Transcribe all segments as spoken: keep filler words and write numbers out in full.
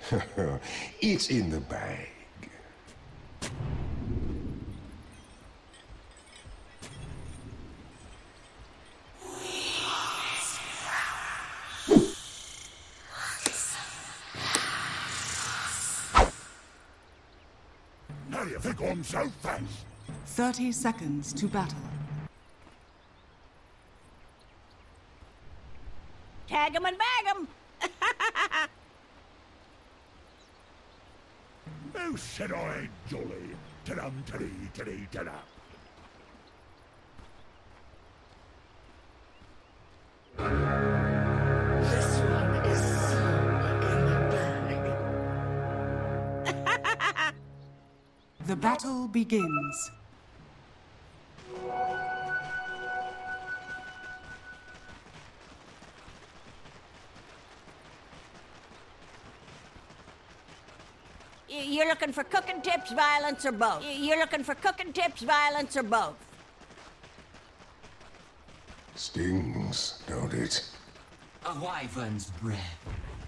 It's in the bag. How do you think I'm so fast? Thirty seconds to battle. Tag 'em and bag 'em! Who said I ain't jolly? Ta-dum, ta-dee, ta-dee, ta-dum. This one is slung in the bag. The battle begins. You're looking for cooking tips, violence, or both? You're looking for cooking tips, violence, or both? Stings, don't it? A wyvern's breath.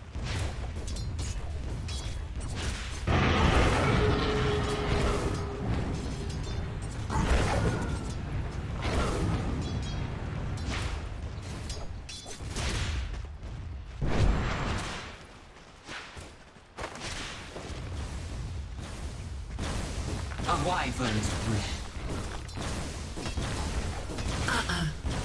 A wyvern's breath. Uh-uh.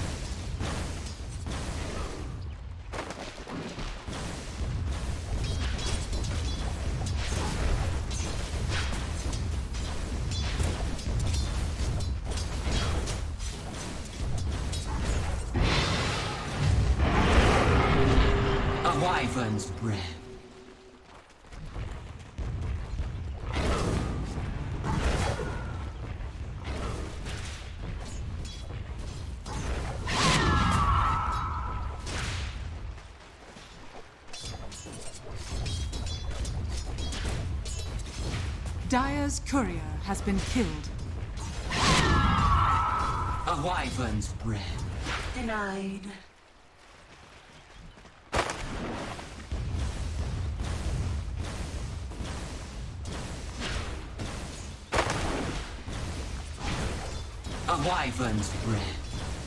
A wyvern's breath. Dire's courier has been killed. A wyvern's breath. Denied. A wyvern's breath.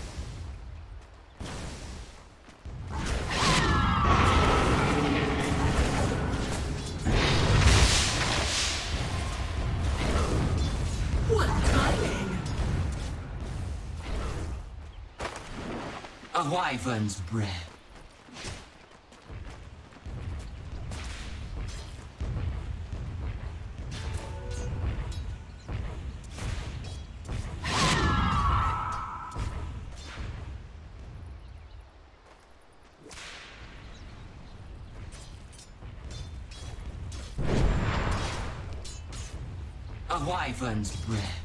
What timing? A wyvern's breath. A wyvern's breath.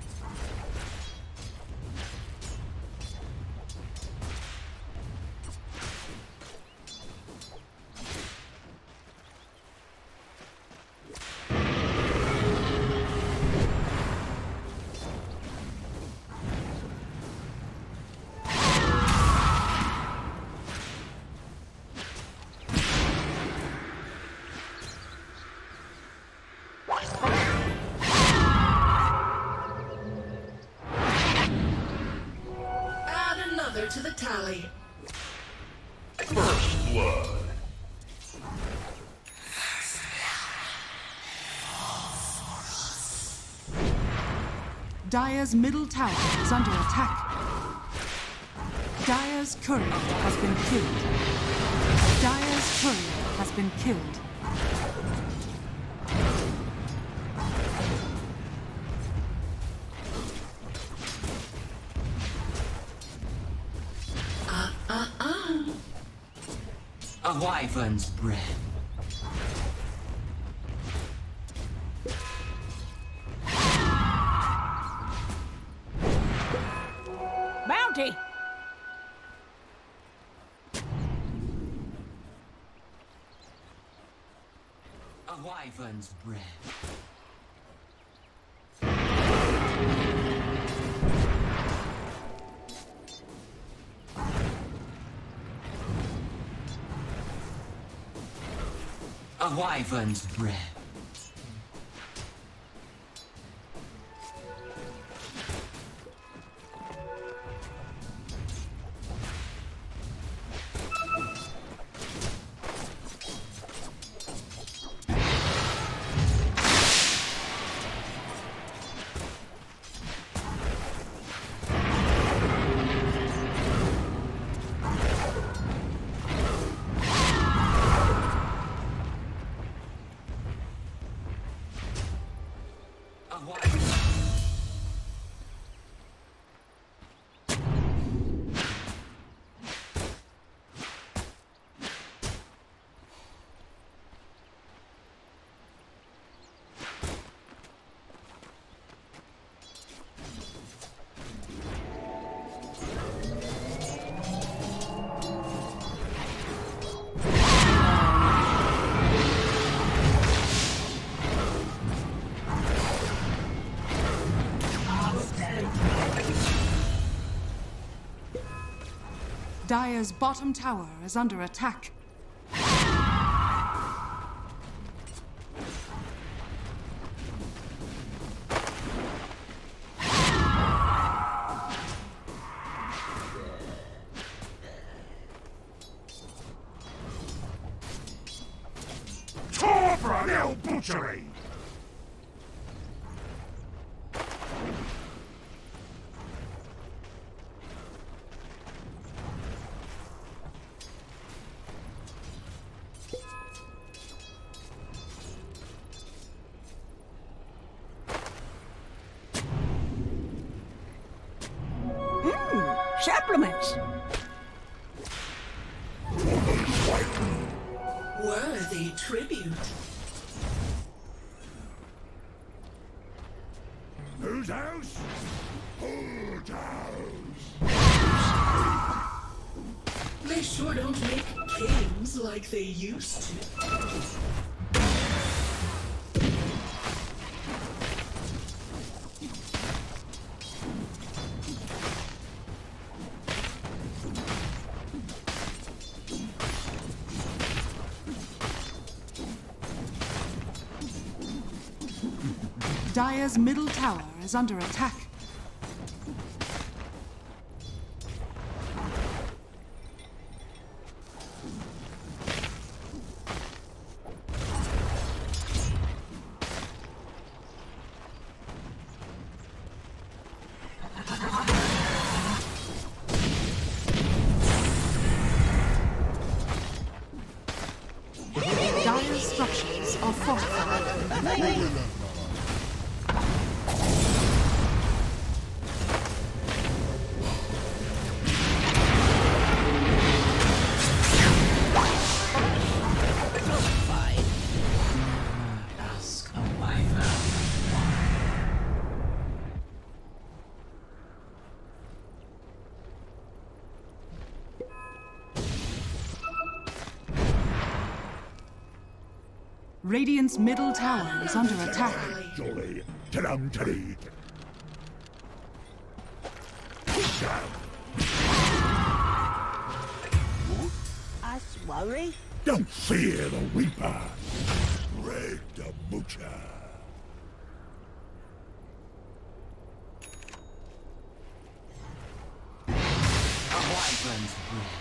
Add another to the tally. First blood. Dire's middle tower is under attack. Dire's courier has been killed. Dire's courier has been killed. Uh-uh-uh. A wyvern's breath. Bounty! A wyvern's breath. A A wyvern's breath. Dire's bottom tower is under attack. Tor for a little butchery! Supplements. Worthy tribute. Whose house? Whose house? They sure don't make kings like they used to. Dire's middle tower is under attack. Dire's structures are fortified. Radiant's middle tower is under attack. Jolly, ta-dum, ta-dee. I worry. Don't fear the Reaper. Red the Butcher. A wyvern's breath.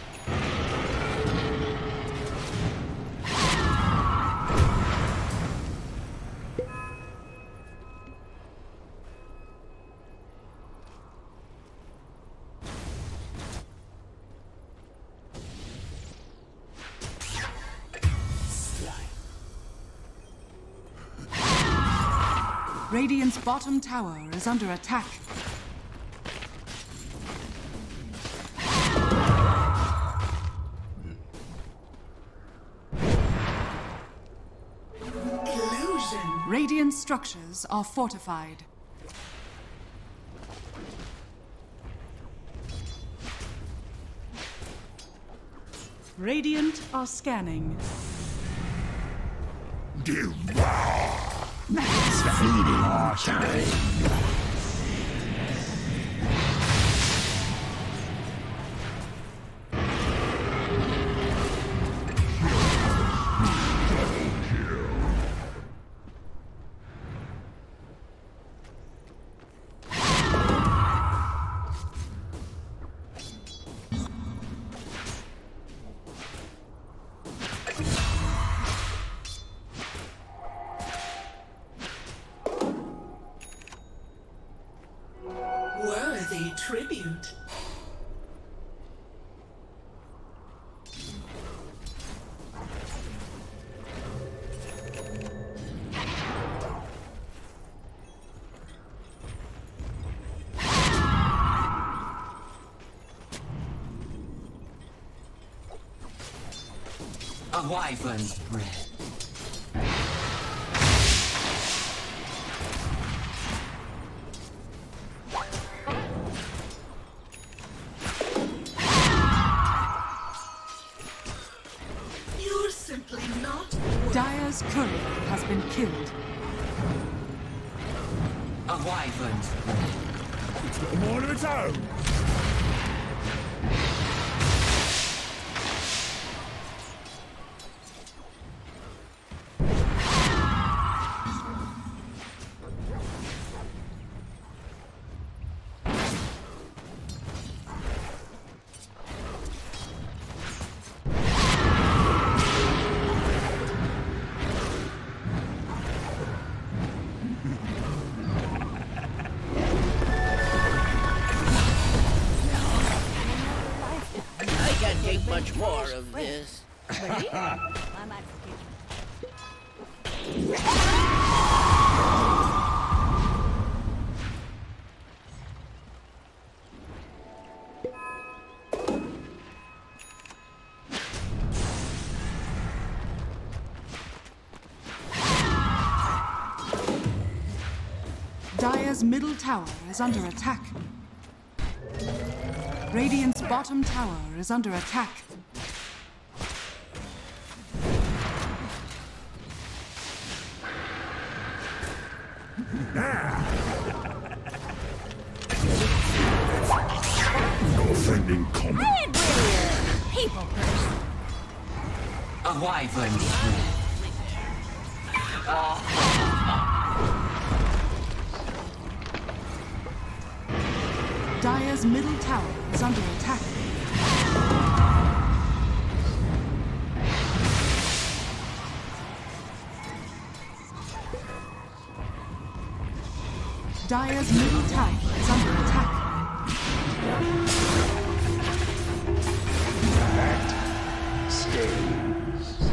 Radiant's bottom tower is under attack. Illusion. Radiant structures are fortified. Radiant are scanning. Devour! It's feeding time. Double kill. tribute. A wyvern's breath. You're simply not. Dire's courier has been killed. A wyvern's breath. It's got a mind of its own. Much more of this. Really? I'm advocating. Dire's middle tower is under attack. Radiant's bottom tower is under attack. No friend in common. I ain't really a people person. A wyvern's breath. Dire's middle tower is under attack. Dire's middle tower is under attack. Stays.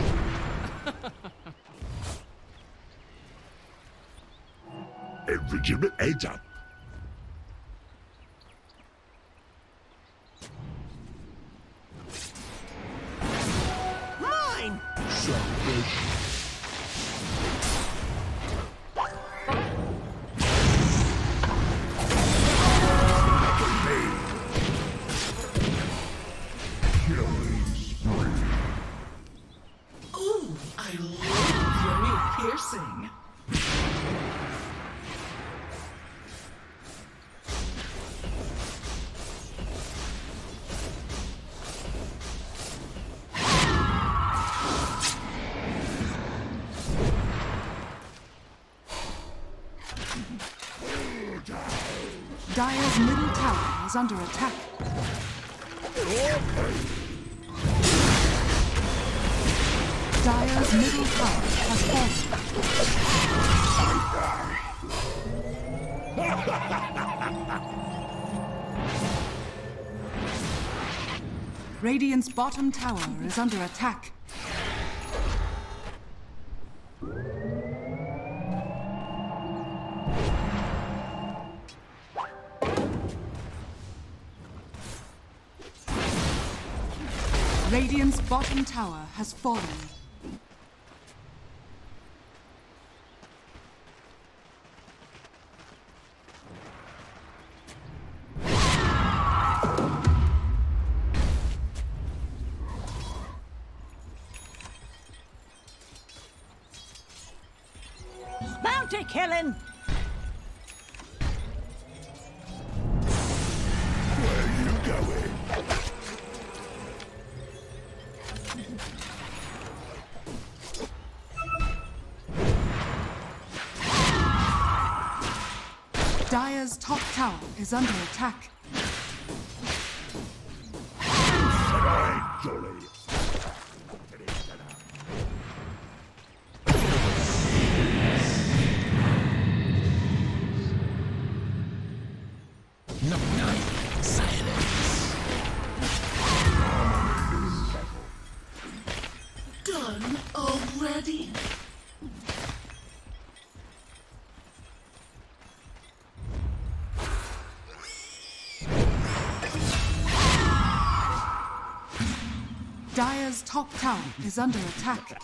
Every giblet heads up. Mine! Selfish. Killing spree. Ooh, I love your new piercing. Dire's middle tower is under attack. Dire's middle tower has fallen. Radiant's bottom tower is under attack. Radiant's bottom tower has fallen. Bounty killing! Where you going? Dire's top tower is under attack. Alright, Jolly. No, no. Dire's top tower is under attack.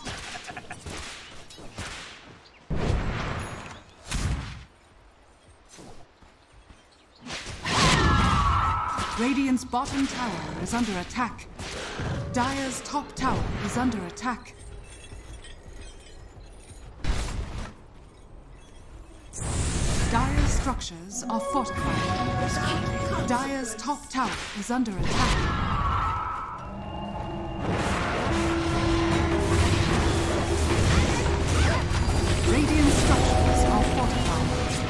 Radiant's bottom tower is under attack. Dire's top tower is under attack. Dire's structures are fortified. Dire's top tower is under attack. Radiant structures are fortified.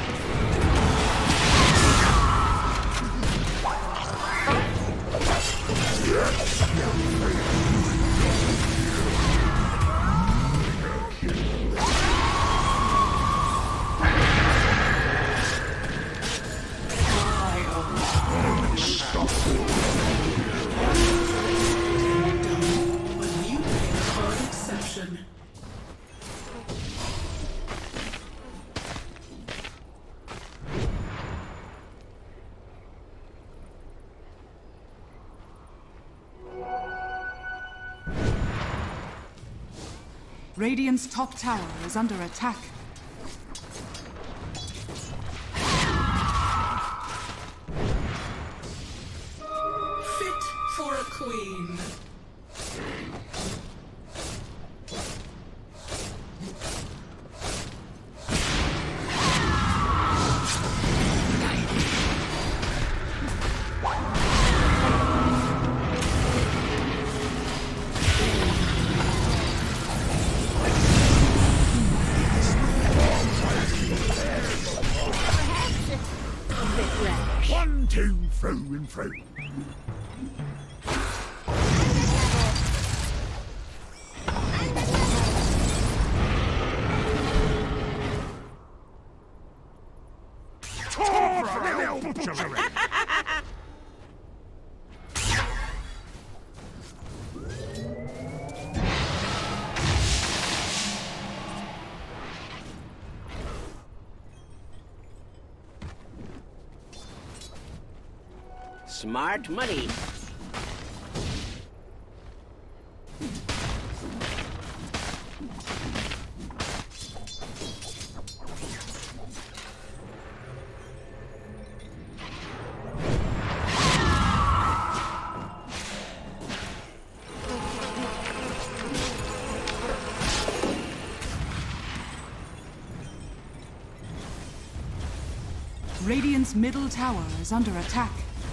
Radiant's top tower is under attack. Fit for a queen. One, two, through and through. Smart money. Radiant's middle tower is under attack.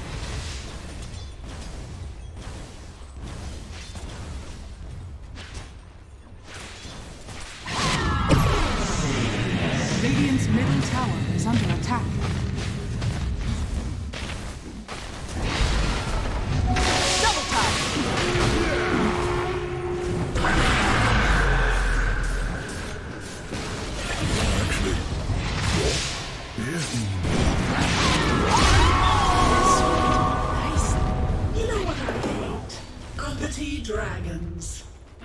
Radiant's middle tower is under attack. Double tap! You know what I hate? Uppity dragons.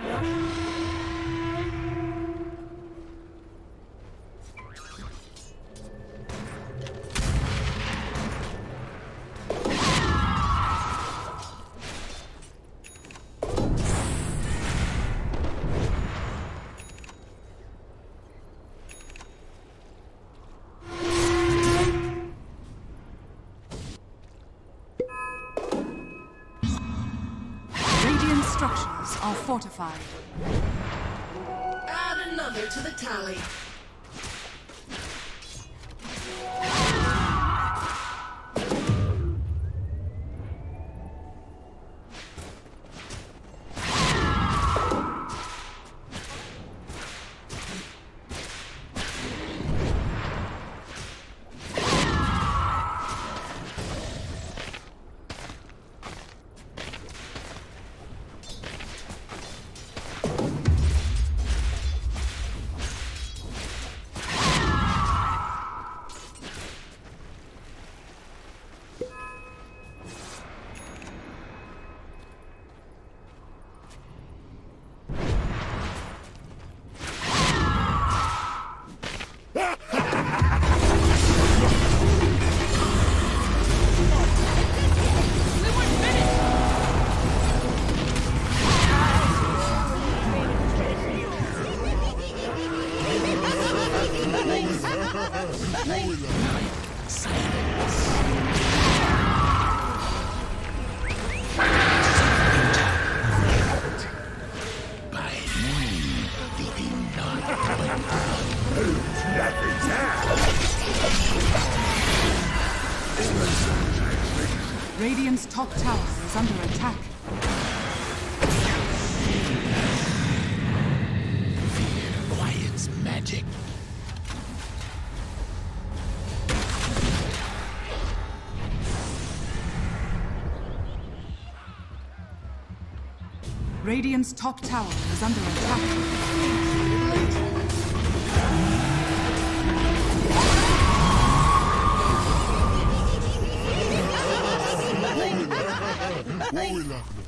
Structures are fortified. Add another to the tally. By me, you'll be naught but nothing now. Radiant's top tower is under attack. Fear quiets magic. Radiant's top tower is under attack. What are we laughing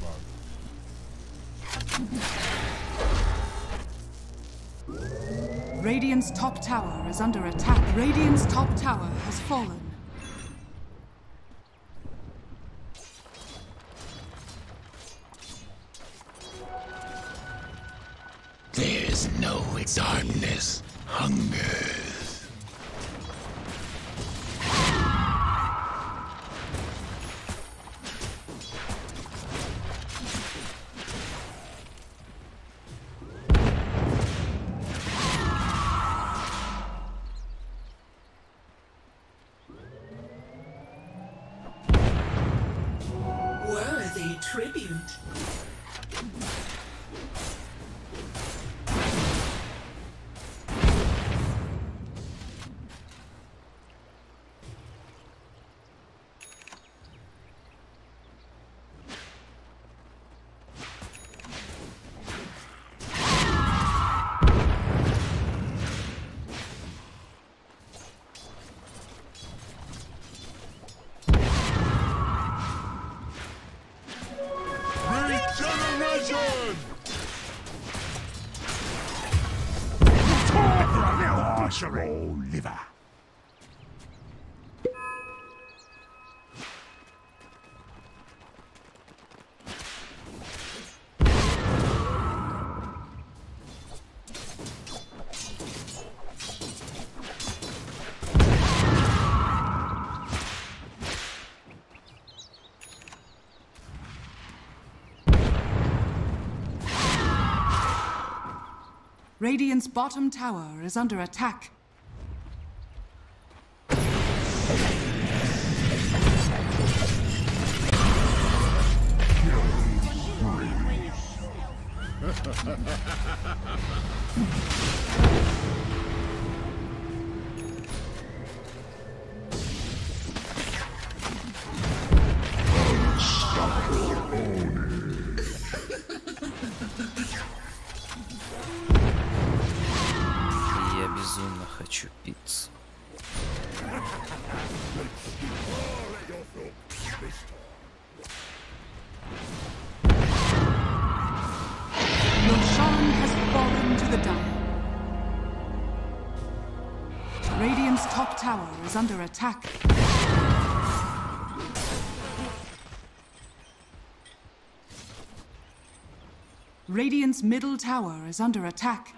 about? Radiant's top tower is under attack. Radiant's top tower has fallen. There's no darkness, hungers. Worthy tribute. Regeneration! Archery liver. Radiant's bottom tower is under attack. Я безумно хочу пиццу. Roshan has fallen to the dire. Radiant's top tower is under attack. Radiant's middle tower is under attack.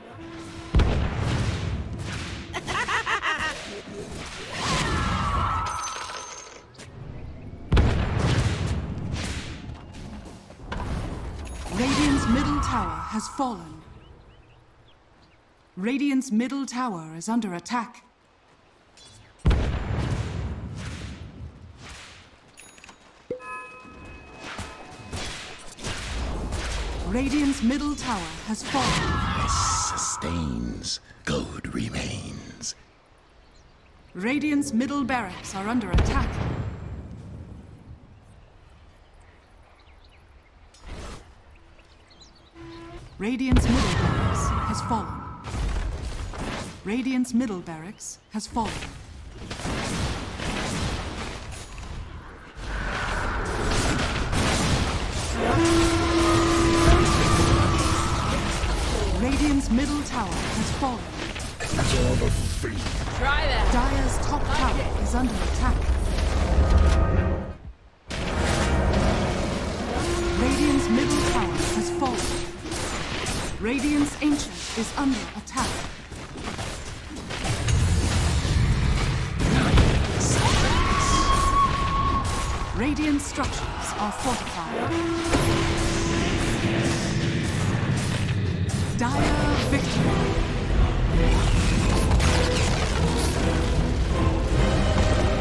Radiant's middle tower has fallen. Radiant's middle tower is under attack. Radiant's middle tower has fallen. This sustains, gold remains. Radiant's middle barracks are under attack. Radiant's middle barracks has fallen. Radiant's middle barracks has fallen. Radiant's middle tower has fallen. Try that. Dire's top tower is under attack. Radiant's middle tower has fallen. Radiant's ancient is under attack. Radiant structures are fortified. Dire victory.